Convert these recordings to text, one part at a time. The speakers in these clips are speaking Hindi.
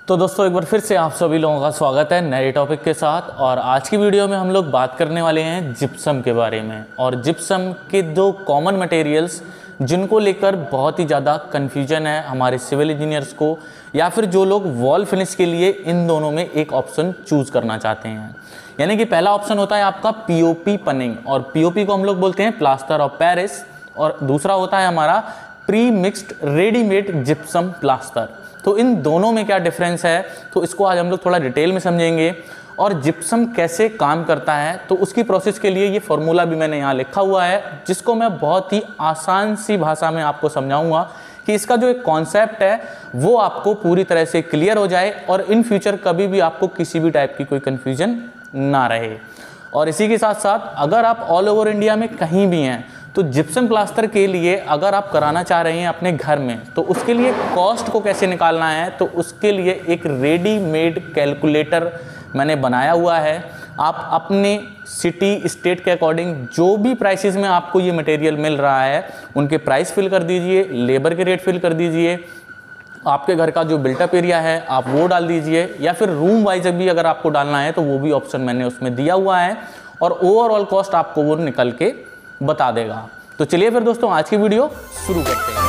तो दोस्तों एक बार फिर से आप सभी लोगों का स्वागत है नए टॉपिक के साथ। और आज की वीडियो में हम लोग बात करने वाले हैं जिप्सम के बारे में। और जिप्सम के दो कॉमन मटेरियल्स जिनको लेकर बहुत ही ज़्यादा कन्फ्यूजन है हमारे सिविल इंजीनियर्स को, या फिर जो लोग वॉल फिनिश के लिए इन दोनों में एक ऑप्शन चूज़ करना चाहते हैं। यानी कि पहला ऑप्शन होता है आपका पीओपी पनिंग, और पीओपी को हम लोग बोलते हैं प्लास्टर ऑफ पेरिस, और दूसरा होता है हमारा pre mixed readymade gypsum plaster. तो इन दोनों में क्या डिफरेंस है, तो इसको आज हम लोग थोड़ा डिटेल में समझेंगे। और जिप्सम कैसे काम करता है तो उसकी प्रोसेस के लिए ये फॉर्मूला भी मैंने यहाँ लिखा हुआ है, जिसको मैं बहुत ही आसान सी भाषा में आपको समझाऊंगा कि इसका जो एक कॉन्सेप्ट है वो आपको पूरी तरह से क्लियर हो जाए और इन फ्यूचर कभी भी आपको किसी भी टाइप की कोई कन्फ्यूजन ना रहे। और इसी के साथ साथ अगर आप ऑल ओवर इंडिया में कहीं भी हैं तो जिप्सम प्लास्टर के लिए अगर आप कराना चाह रहे हैं अपने घर में, तो उसके लिए कॉस्ट को कैसे निकालना है, तो उसके लिए एक रेडीमेड कैलकुलेटर मैंने बनाया हुआ है। आप अपने सिटी स्टेट के अकॉर्डिंग जो भी प्राइसेस में आपको ये मटेरियल मिल रहा है उनके प्राइस फिल कर दीजिए, लेबर के रेट फिल कर दीजिए, आपके घर का जो बिल्टअप एरिया है आप वो डाल दीजिए, या फिर रूम वाइज भी अगर आपको डालना है तो वो भी ऑप्शन मैंने उसमें दिया हुआ है, और ओवरऑल कॉस्ट आपको वो निकल के बता देगा। तो चलिए फिर दोस्तों आज की वीडियो शुरू करते हैं।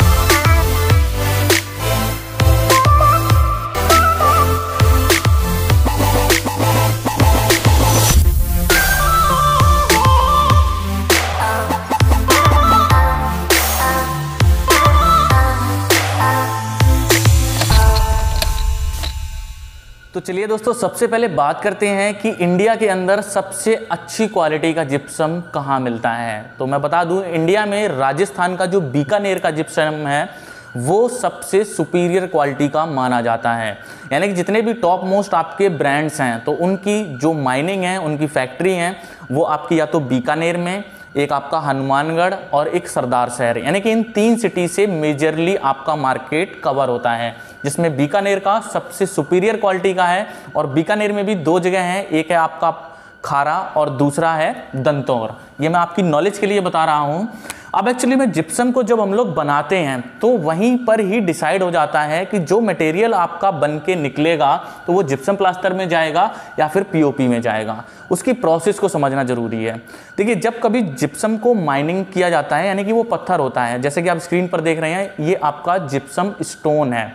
तो चलिए दोस्तों सबसे पहले बात करते हैं कि इंडिया के अंदर सबसे अच्छी क्वालिटी का जिप्सम कहाँ मिलता है। तो मैं बता दूं, इंडिया में राजस्थान का जो बीकानेर का जिप्सम है वो सबसे सुपीरियर क्वालिटी का माना जाता है। यानी कि जितने भी टॉप मोस्ट आपके ब्रांड्स हैं तो उनकी जो माइनिंग है, उनकी फैक्ट्री हैं, वो आपकी या तो बीकानेर में, एक आपका हनुमानगढ़ और एक सरदार शहर, यानी कि इन तीन सिटी से मेजरली आपका मार्केट कवर होता है, जिसमें बीकानेर का सबसे सुपीरियर क्वालिटी का है। और बीकानेर में भी दो जगह हैं, एक है आपका खारा और दूसरा है दंतौर। ये मैं आपकी नॉलेज के लिए बता रहा हूँ। अब एक्चुअली में जिप्सम को जब हम लोग बनाते हैं तो वहीं पर ही डिसाइड हो जाता है कि जो मटेरियल आपका बन के निकलेगा तो वो जिप्सम प्लास्टर में जाएगा या फिर पीओपी में जाएगा। उसकी प्रोसेस को समझना जरूरी है। देखिए, जब कभी जिप्सम को माइनिंग किया जाता है, यानी कि वो पत्थर होता है, जैसे कि आप स्क्रीन पर देख रहे हैं, ये आपका जिप्सम स्टोन है,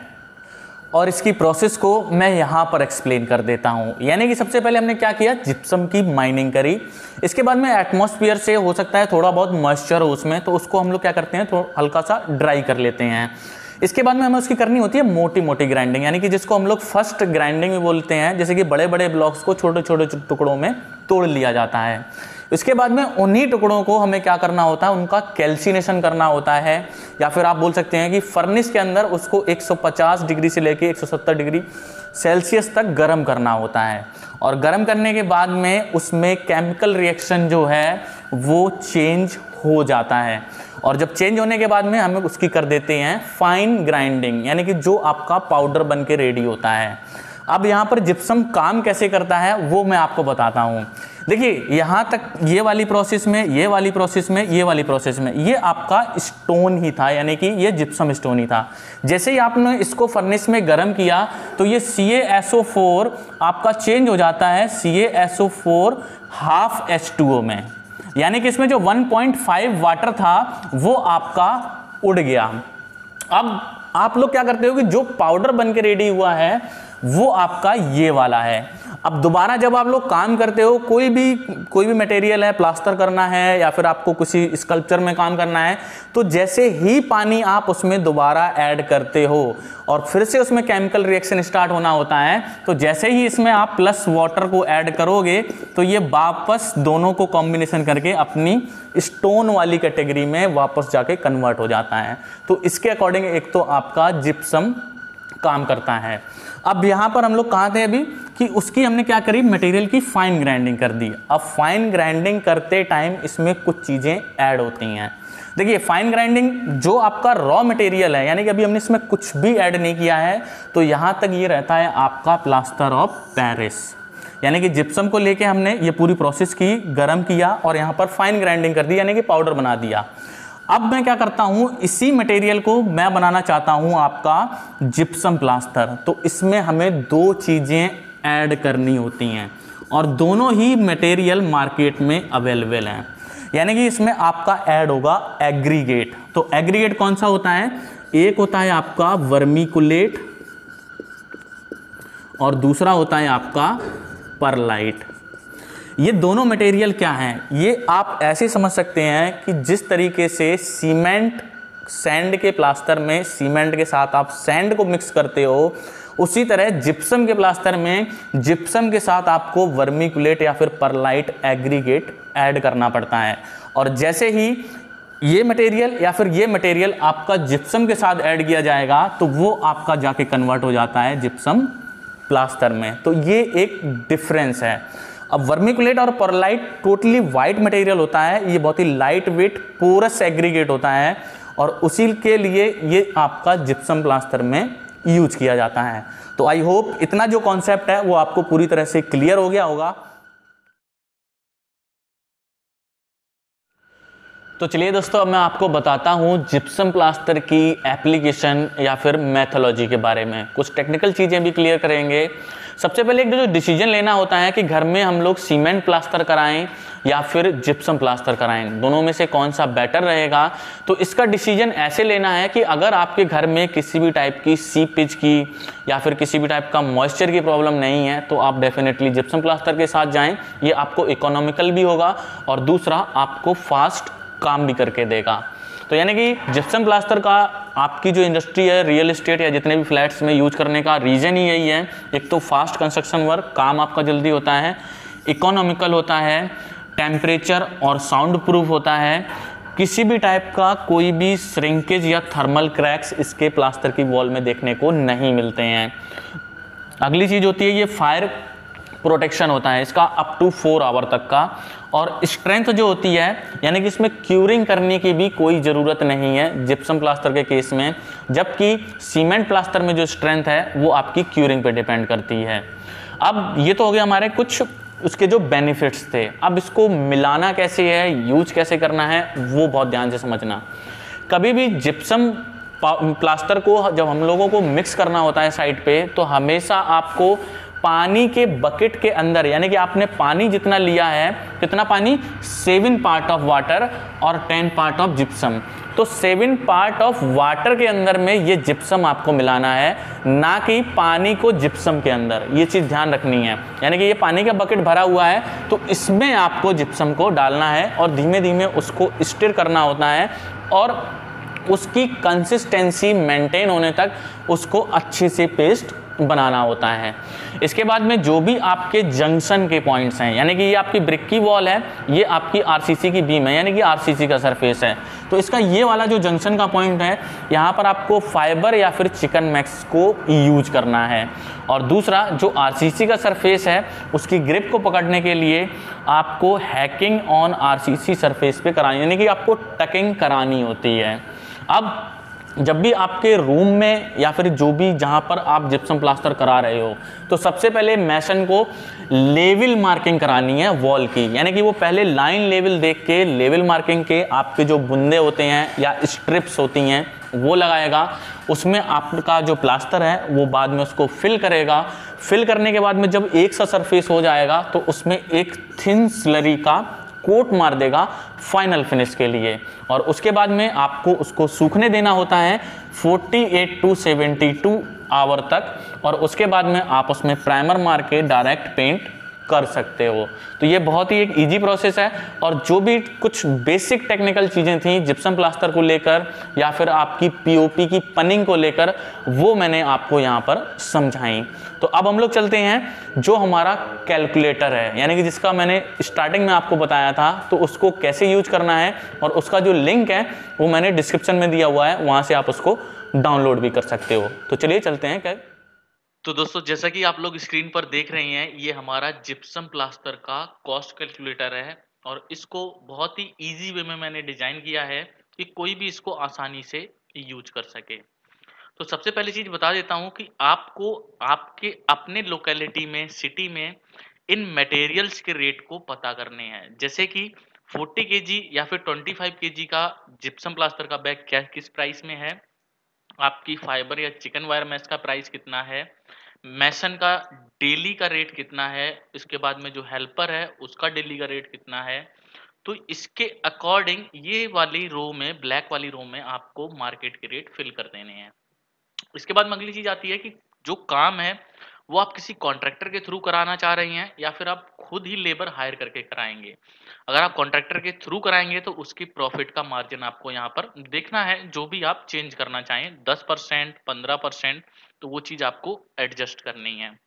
और इसकी प्रोसेस को मैं यहाँ पर एक्सप्लेन कर देता हूँ। यानी कि सबसे पहले हमने क्या किया, जिप्सम की माइनिंग करी। इसके बाद में एटमॉस्फेयर से हो सकता है थोड़ा बहुत मॉइस्चर हो उसमें, तो उसको हम लोग क्या करते हैं, थोड़ा हल्का सा ड्राई कर लेते हैं। इसके बाद में हमें उसकी करनी होती है मोटी मोटी ग्राइंडिंग, यानी कि जिसको हम लोग फर्स्ट ग्राइंडिंग में बोलते हैं। जैसे कि बड़े बड़े ब्लॉक्स को छोटे छोटे टुकड़ों में तोड़ लिया जाता है। इसके बाद में उन्हीं टुकड़ों को हमें क्या करना होता है, उनका कैल्सिनेशन करना होता है, या फिर आप बोल सकते हैं कि फर्नेस के अंदर उसको 150 डिग्री से लेके 170 डिग्री सेल्सियस तक गर्म करना होता है। और गर्म करने के बाद में उसमें केमिकल रिएक्शन जो है वो चेंज हो जाता है, और जब चेंज होने के बाद में हमें उसकी कर देते हैं फाइन ग्राइंडिंग, यानी कि जो आपका पाउडर बन के रेडी होता है। अब यहाँ पर जिप्सम काम कैसे करता है वो मैं आपको बताता हूँ। देखिए, यहाँ तक ये वाली प्रोसेस में, ये वाली प्रोसेस में, ये वाली प्रोसेस में, ये आपका स्टोन ही था, यानी कि ये जिप्सम स्टोन ही था। जैसे ही आपने इसको फर्नेस में गर्म किया तो ये CaSO4 आपका चेंज हो जाता है CaSO4 हाफ H2O में, यानी कि इसमें जो 1.5 वाटर था वो आपका उड़ गया। अब आप लोग क्या करते हो कि जो पाउडर बन के रेडी हुआ है वो आपका ये वाला है। अब दोबारा जब आप लोग काम करते हो, कोई भी मटेरियल है, प्लास्टर करना है या फिर आपको किसी स्कल्पचर में काम करना है, तो जैसे ही पानी आप उसमें दोबारा ऐड करते हो और फिर से उसमें केमिकल रिएक्शन स्टार्ट होना होता है, तो जैसे ही इसमें आप प्लस वाटर को ऐड करोगे तो ये वापस दोनों को कॉम्बिनेशन करके अपनी स्टोन वाली कैटेगरी में वापस जाके कन्वर्ट हो जाता है। तो इसके अकॉर्डिंग एक तो आपका जिप्सम काम करता है। अब यहाँ पर हम लोग कहाँ थे अभी कि उसकी हमने क्या करी, मटेरियल की फाइन ग्राइंडिंग कर दी। अब फाइन ग्राइंडिंग करते टाइम इसमें कुछ चीज़ें ऐड होती हैं। देखिए, फाइन ग्राइंडिंग जो आपका रॉ मटेरियल है, यानी कि अभी हमने इसमें कुछ भी ऐड नहीं किया है, तो यहाँ तक ये रहता है आपका प्लास्टर ऑफ पेरिस। यानी कि जिप्सम को लेके हमने ये पूरी प्रोसेस की, गर्म किया और यहाँ पर फाइन ग्राइंडिंग कर दी, यानी कि पाउडर बना दिया। अब मैं क्या करता हूं, इसी मटेरियल को मैं बनाना चाहता हूं आपका जिप्सम प्लास्टर। तो इसमें हमें दो चीजें ऐड करनी होती हैं और दोनों ही मटेरियल मार्केट में अवेलेबल हैं। यानी कि इसमें आपका ऐड होगा एग्रीगेट। तो एग्रीगेट कौन सा होता है? एक होता है आपका वर्मीकुलेट और दूसरा होता है आपका परलाइट। ये दोनों मटेरियल क्या हैं? ये आप ऐसे समझ सकते हैं कि जिस तरीके से सीमेंट सैंड के प्लास्टर में सीमेंट के साथ आप सैंड को मिक्स करते हो, उसी तरह जिप्सम के प्लास्टर में जिप्सम के साथ आपको वर्मीकुलेट या फिर परलाइट एग्रीगेट ऐड करना पड़ता है। और जैसे ही ये मटेरियल या फिर ये मटेरियल आपका जिप्सम के साथ ऐड किया जाएगा तो वो आपका जाके कन्वर्ट हो जाता है जिप्सम प्लास्टर में। तो ये एक डिफरेंस है। अब वर्मीकुलेट और परलाइट टोटली वाइट मटेरियल होता है, ये बहुत ही लाइट वेट पोरस एग्रीगेट होता है और उसी के लिए ये आपका जिप्सम प्लास्टर में यूज किया जाता है। तो आई होप इतना जो कॉन्सेप्ट है वो आपको पूरी तरह से क्लियर हो गया होगा। तो चलिए दोस्तों, अब मैं आपको बताता हूँ जिप्सम प्लास्टर की एप्लीकेशन या फिर मैथोलॉजी के बारे में। कुछ टेक्निकल चीज़ें भी क्लियर करेंगे। सबसे पहले एक जो डिसीजन लेना होता है कि घर में हम लोग सीमेंट प्लास्टर कराएं या फिर जिप्सम प्लास्टर कराएं, दोनों में से कौन सा बेटर रहेगा। तो इसका डिसीजन ऐसे लेना है कि अगर आपके घर में किसी भी टाइप की सीपेज की या फिर किसी भी टाइप का मॉइस्चर की प्रॉब्लम नहीं है तो आप डेफिनेटली जिप्सम प्लास्टर के साथ जाएं। ये आपको इकोनॉमिकल भी होगा और दूसरा आपको फास्ट काम भी करके देगा। तो यानी कि जिप्सम प्लास्टर का आपकी जो इंडस्ट्री है, रियल एस्टेट या जितने भी फ्लैट्स में यूज करने का रीज़न ही यही है। एक तो फास्ट कंस्ट्रक्शन वर्क, काम आपका जल्दी होता है, इकोनॉमिकल होता है, टेम्परेचर और साउंड प्रूफ होता है, किसी भी टाइप का कोई भी श्रिंकेज या थर्मल क्रैक्स इसके प्लास्टर की वॉल में देखने को नहीं मिलते हैं। अगली चीज़ होती है ये फायर प्रोटेक्शन होता है इसका अप टू 4 आवर तक का। और स्ट्रेंथ जो होती है यानी कि इसमें क्यूरिंग करने की भी कोई ज़रूरत नहीं है जिप्सम प्लास्टर के केस में, जबकि सीमेंट प्लास्टर में जो स्ट्रेंथ है वो आपकी क्यूरिंग पे डिपेंड करती है। अब ये तो हो गया हमारे कुछ उसके जो बेनिफिट्स थे। अब इसको मिलाना कैसे है, यूज कैसे करना है, वो बहुत ध्यान से समझना। कभी भी जिप्सम प्लास्टर को जब हम लोगों को मिक्स करना होता है साइड पे, तो हमेशा आपको पानी के बकेट के अंदर, यानी कि आपने पानी जितना लिया है, कितना पानी, 7 पार्ट ऑफ वाटर और 10 पार्ट ऑफ जिप्सम। तो 7 पार्ट ऑफ वाटर के अंदर में ये जिप्सम आपको मिलाना है, ना कि पानी को जिप्सम के अंदर। ये चीज़ ध्यान रखनी है। यानी कि ये पानी का बकेट भरा हुआ है तो इसमें आपको जिप्सम को डालना है और धीमे धीमे उसको स्टिर करना होता है और उसकी कंसिस्टेंसी मेंटेन होने तक उसको अच्छे से पेस्ट बनाना होता है। इसके बाद में जो भी आपके जंक्शन के पॉइंट्स हैं, यानी कि ये आपकी ब्रिक की वॉल है, ये आपकी आरसीसी की बीम है, यानी कि आरसीसी का सरफेस है, तो इसका ये वाला जो जंक्शन का पॉइंट है, यहाँ पर आपको फाइबर या फिर चिकन मैक्स को यूज करना है। और दूसरा जो आरसीसी का सरफेस है उसकी ग्रिप को पकड़ने के लिए आपको हैकिंग ऑन आरसीसी सरफेस पे करानी, यानी कि आपको टकिंग करानी होती है। अब जब भी आपके रूम में या फिर जो भी जहाँ पर आप जिप्सम प्लास्टर करा रहे हो, तो सबसे पहले मैसन को लेवल मार्किंग करानी है वॉल की, यानी कि वो पहले लाइन लेवल देख के लेवल मार्किंग के आपके जो बुंदे होते हैं या स्ट्रिप्स होती हैं वो लगाएगा। उसमें आपका जो प्लास्टर है वो बाद में उसको फिल करेगा। फिल करने के बाद में जब एक सा सरफेस हो जाएगा तो उसमें एक थिन स्लरी का कोट मार देगा फाइनल फिनिश के लिए। और उसके बाद में आपको उसको सूखने देना होता है 48 टू 72 आवर तक, और उसके बाद में आप उसमें प्राइमर मार के डायरेक्ट पेंट कर सकते हो। तो ये बहुत ही एक इजी प्रोसेस है। और जो भी कुछ बेसिक टेक्निकल चीज़ें थी जिप्सम प्लास्टर को लेकर या फिर आपकी पीओपी की पनिंग को लेकर, वो मैंने आपको यहाँ पर समझाई। तो अब हम लोग चलते हैं जो हमारा कैलकुलेटर है, यानी कि जिसका मैंने स्टार्टिंग में आपको बताया था, तो उसको कैसे यूज करना है, और उसका जो लिंक है वो मैंने डिस्क्रिप्शन में दिया हुआ है, वहाँ से आप उसको डाउनलोड भी कर सकते हो। तो चलिए चलते हैं। तो दोस्तों, जैसा कि आप लोग स्क्रीन पर देख रहे हैं, ये हमारा जिप्सम प्लास्टर का कॉस्ट कैलकुलेटर है और इसको बहुत ही इजी वे में मैंने डिजाइन किया है कि कोई भी इसको आसानी से यूज कर सके। तो सबसे पहली चीज बता देता हूं कि आपको आपके अपने लोकेलिटी में, सिटी में इन मटेरियल्स के रेट को पता करने हैं। जैसे कि 40 केजी या फिर 25 केजी का जिप्सम प्लास्टर का बैग क्या किस प्राइस में है, आपकी फाइबर या चिकन वायर मैश का प्राइस कितना है, मैसन का डेली का रेट कितना है, इसके बाद में जो हेल्पर है उसका डेली का रेट कितना है। तो इसके अकॉर्डिंग ये वाली रो में, ब्लैक वाली रो में आपको मार्केट के रेट फिल कर देने हैं। इसके बाद में अगली चीज आती है कि जो काम है वो आप किसी कॉन्ट्रैक्टर के थ्रू कराना चाह रही हैं या फिर आप खुद ही लेबर हायर करके कराएंगे। अगर आप कॉन्ट्रैक्टर के थ्रू कराएंगे तो उसकी प्रॉफिट का मार्जिन आपको यहाँ पर देखना है, जो भी आप चेंज करना चाहें 10%, 15%, तो वो चीज आपको एडजस्ट करनी है।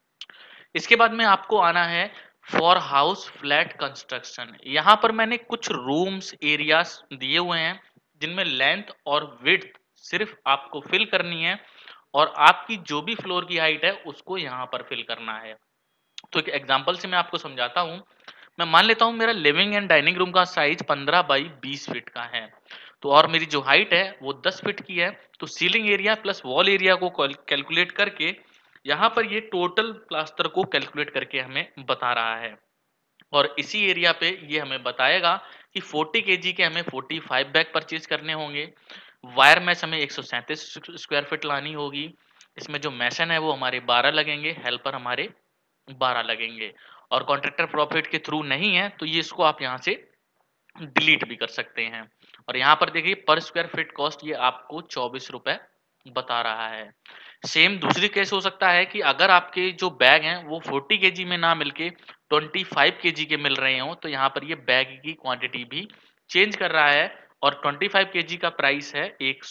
इसके बाद में आपको आना है फॉर हाउस फ्लैट कंस्ट्रक्शन। यहाँ पर मैंने कुछ रूम्स एरियाज दिए हुए हैं जिनमें लेंथ और विड्थ सिर्फ आपको फिल करनी है और आपकी जो भी फ्लोर की हाइट है उसको यहाँ पर फिल करना है। तो एक एग्जांपल से मैं आपको समझाता हूँ। मैं मान लेता हूँ मेरा लिविंग एंड डाइनिंग रूम का साइज 15 बाई 20 फीट का है, तो और मेरी जो हाइट है वो 10 फीट की है। तो ceiling area plus wall area को कैलकुलेट करके यहाँ पर ये टोटल प्लास्टर को कैलकुलेट करके हमें बता रहा है और इसी एरिया पे ये हमें बताएगा कि 40 केजी के हमें 45 बैग परचेज करने होंगे। वायर मैश हमें 137 स्क्वायर फीट लानी होगी। इसमें जो मैशन है वो हमारे 12 लगेंगे, हेल्पर हमारे 12 लगेंगे और कॉन्ट्रैक्टर प्रॉफिट के थ्रू नहीं है तो ये इसको आप यहाँ से डिलीट भी कर सकते हैं। और यहाँ पर देखिए पर स्क्वायर फीट कॉस्ट ये आपको 24 रुपए बता रहा है। सेम दूसरी केस हो सकता है कि अगर आपके जो बैग हैं वो 40 केजी में ना मिलके 25 केजी के मिल रहे हो तो यहाँ पर ये बैग की क्वांटिटी भी चेंज कर रहा है और 25 केजी का प्राइस है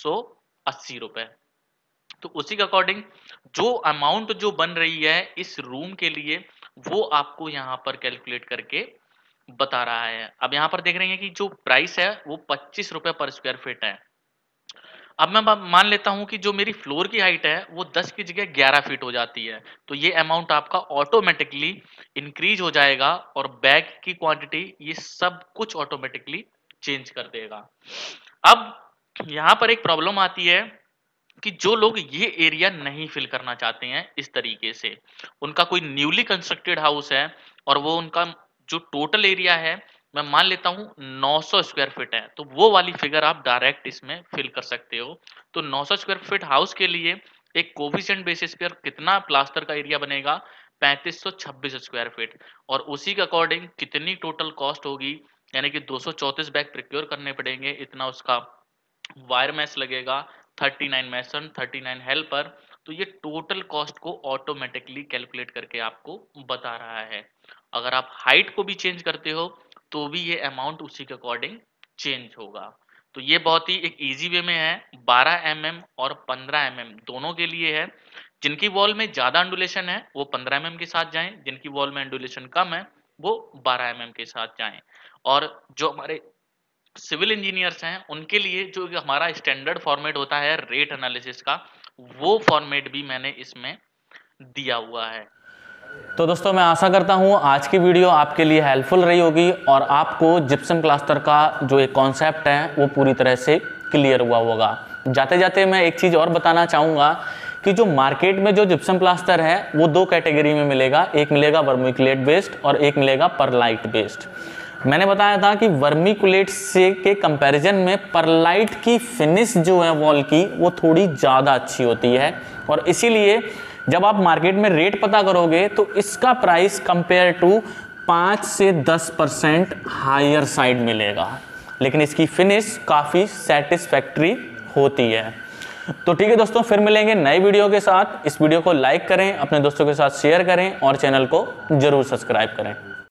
180 रुपए। तो उसी के अकॉर्डिंग जो अमाउंट जो बन रही है इस रूम के लिए वो आपको यहाँ पर कैलकुलेट करके बता रहा है। अब यहाँ पर देख रहे हैं कि जो प्राइस है वो 25 रुपए पर स्क्वायर फीट है। अब मैं मान लेता हूं कि जो मेरी फ्लोर की हाइट है वो 10 की जगह 11 फीट हो जाती है, तो ये अमाउंट आपका ऑटोमेटिकली इंक्रीज हो जाएगा और बैग की क्वांटिटी ये सब कुछ ऑटोमेटिकली चेंज कर देगा। अब यहाँ पर एक प्रॉब्लम आती है कि जो लोग ये एरिया नहीं फिल करना चाहते हैं इस तरीके से, उनका कोई न्यूली कंस्ट्रक्टेड हाउस है और वो उनका जो टोटल एरिया है मैं मान लेता हूं 900 स्क्वायर फीट है, तो वो वाली फिगर आप डायरेक्ट इसमें फिल कर सकते हो। तो 900 स्क्वायर फीट हाउस के लिए एक कोफिशिएंट बेसिस पर कितना प्लास्टर का एरिया बनेगा 3526 स्क्वायर फीट और उसी के अकॉर्डिंग कितनी टोटल कॉस्ट होगी, यानी कि 234 बैग प्रिक्योर करने पड़ेंगे, इतना उसका वायर मैश लगेगा, 39 मैसन, 39 हेल्पर। तो ये टोटल कॉस्ट को ऑटोमेटिकली कैलकुलेट करके आपको बता रहा है। अगर आप हाइट को भी चेंज करते हो तो भी ये अमाउंट उसी के अकॉर्डिंग चेंज होगा। तो ये बहुत ही एक इजी वे में है। 12 mm और 15 mm दोनों के लिए है। जिनकी वॉल में ज्यादा एंडुलेशन है वो 15 mm के साथ जाएं, जिनकी वॉल में एंडुलेशन कम है वो 12 mm के साथ जाएं। और जो हमारे सिविल इंजीनियर्स हैं उनके लिए जो हमारा स्टैंडर्ड फॉर्मेट होता है रेट एनालिसिस का, वो फॉर्मेट भी मैंने इसमें दिया हुआ है। तो दोस्तों मैं आशा करता हूँ आज की वीडियो आपके लिए हेल्पफुल रही होगी और आपको जिप्सम प्लास्टर का जो एक कॉन्सेप्ट है वो पूरी तरह से क्लियर हुआ होगा। जाते जाते मैं एक चीज़ और बताना चाहूँगा कि जो मार्केट में जो जिप्सम प्लास्टर है वो दो कैटेगरी में मिलेगा, एक मिलेगा वर्मीकुलेट बेस्ड और एक मिलेगा परलाइट बेस्ड। मैंने बताया था कि वर्मीकुलेट से के कंपैरिजन में परलाइट की फिनिश जो है वॉल की वो थोड़ी ज़्यादा अच्छी होती है और इसीलिए जब आप मार्केट में रेट पता करोगे तो इसका प्राइस कंपेयर टू 5 से 10% हायर साइड मिलेगा, लेकिन इसकी फिनिश काफ़ी सेटिस्फैक्ट्री होती है। तो ठीक है दोस्तों, फिर मिलेंगे नई वीडियो के साथ। इस वीडियो को लाइक करें, अपने दोस्तों के साथ शेयर करें और चैनल को जरूर सब्सक्राइब करें।